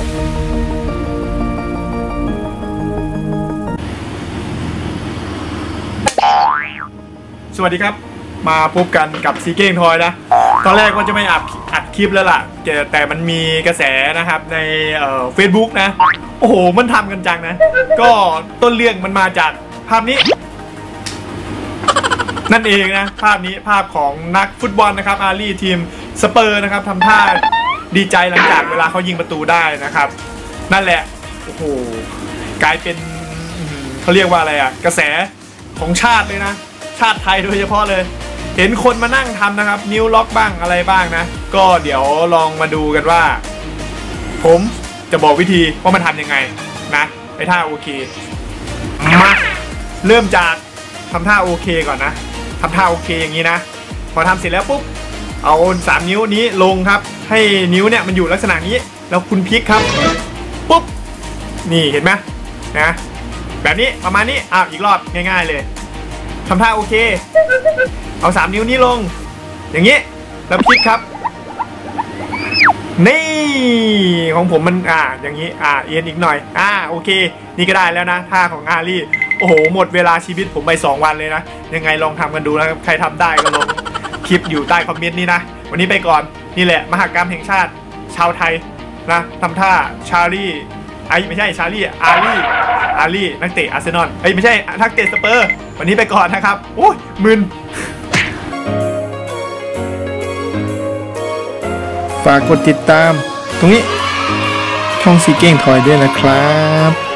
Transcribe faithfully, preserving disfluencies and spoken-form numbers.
สวัสดีครับมาพบกันกับซีเก้งทอยนะตอนแรกว่าจะไม่อัดอัดคลิปแล้วล่ะแต่มันมีกระแสนะครับในเอ่อ เฟซบุ๊ก นะโอ้โหมันทำกันจังนะก็ต้นเรื่องมันมาจากภาพนี้นั่นเองนะภาพนี้ภาพของนักฟุตบอลนะครับอารีทีมสเปอร์นะครับทำท่าดีใจหลังจากเวลาเขายิงประตูได้นะครับนั่นแหละโอ้โหกลายเป็นเขาเรียกว่าอะไรอะกระแสของชาติเลยนะชาติไทยโดยเฉพาะเลยเห็นคนมานั่งทำนะครับนิ้วล็อกบ้างอะไรบ้างนะก็เดี๋ยวลองมาดูกันว่าผมจะบอกวิธีว่ามันทำยังไงนะไอ้ท่าโอเคมาเริ่มจากทำท่าโอเคก่อนนะทำท่าโอเคอย่างนี้นะพอทำเสร็จแล้วปุ๊บเอาสามนิ้วนี้ลงครับให้นิ้วเนี่ยมันอยู่ลักษณะนี้แล้วคุณพลิกครับปุ๊บนี่เห็นไหมนะแบบนี้ประมาณนี้อ้าวอีกรอบง่ายๆเลยทำท่าโอเคเอาสามนิ้วนี้ลงอย่างนี้แล้วพลิกครับนี่ของผมมันอ่าอย่างนี้อ่าเอียนอีกหน่อยอ่าโอเคนี่ก็ได้แล้วนะท่าของอารีโอ้โหหมดเวลาชีวิตผมไปสองวันเลยนะยังไงลองทำกันดูนะครับใครทำได้ก็ลงคลิปอยู่ใต้คอมเมนต์นี่นะวันนี้ไปก่อนนี่แหละมหกรรมแห่งชาติชาวไทยนะทำท่าชาลีไอไม่ใช่ชาลีอารีอารีนักเตะอาร์เซนอลเอ้ยไม่ใช่นักเตะสเปอร์วันนี้ไปก่อนนะครับโอ้ยมึนฝากกดติดตามตรงนี้ช่องซีเก้งทอยด้วยนะครับ